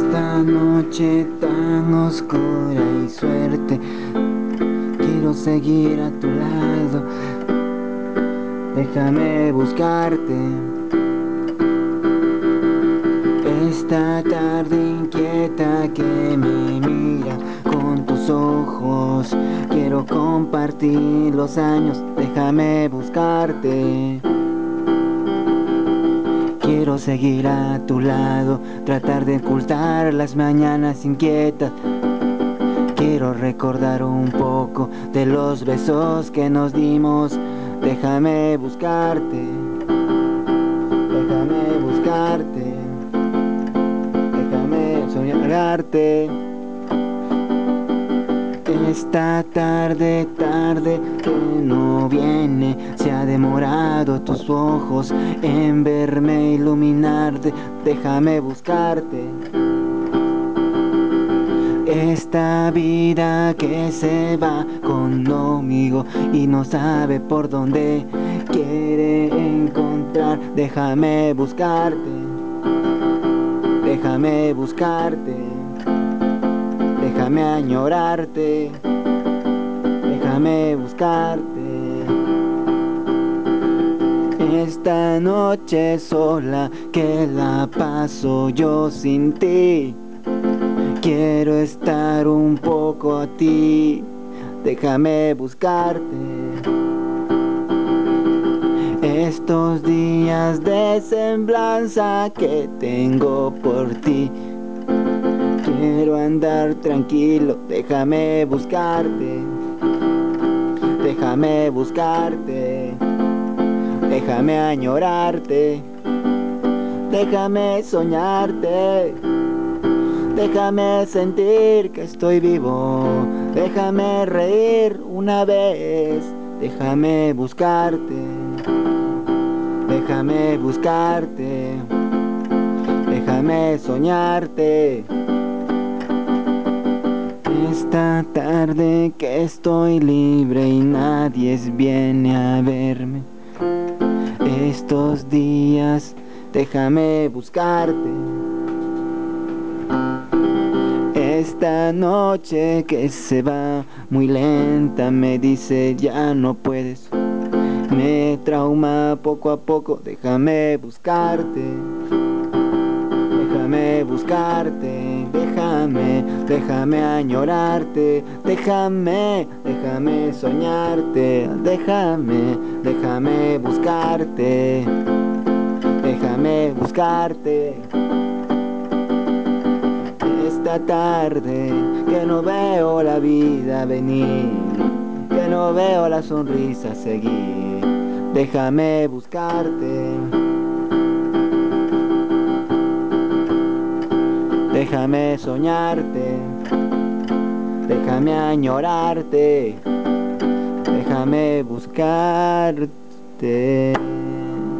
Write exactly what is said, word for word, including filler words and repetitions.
Esta noche tan oscura y suerte, quiero seguir a tu lado. Déjame buscarte. Esta tarde inquieta que me mira con tus ojos, quiero compartir los años. Déjame buscarte. Quiero seguir a tu lado, tratar de ocultar las mañanas inquietas. Quiero recordar un poco de los besos que nos dimos. Déjame buscarte, déjame buscarte, déjame soñarte. Esta tarde, tarde que no viene, se ha demorado tus ojos en verme iluminarte. Déjame buscarte. Esta vida que se va conmigo y no sabe por dónde quiere encontrar. Déjame buscarte, déjame buscarte, déjame añorarte, déjame buscarte. Esta noche sola que la paso yo sin ti, quiero estar un poco a ti. Déjame buscarte. Estos días de semblanza que tengo por ti, quiero andar tranquilo. Déjame buscarte, déjame buscarte, déjame añorarte, déjame soñarte, déjame sentir que estoy vivo, déjame reír una vez, déjame buscarte, déjame buscarte, déjame soñarte. Esta tarde que estoy libre y nadie viene a verme, estos días déjame buscarte. Esta noche que se va muy lenta me dice ya no puedes, me trauma poco a poco. Déjame buscarte, déjame buscarte, déjame, déjame añorarte, déjame, déjame soñarte, déjame, déjame buscarte, déjame buscarte. Esta tarde que no veo la vida venir, que no veo la sonrisa seguir, déjame buscarte, déjame soñarte, déjame añorarte, déjame buscarte.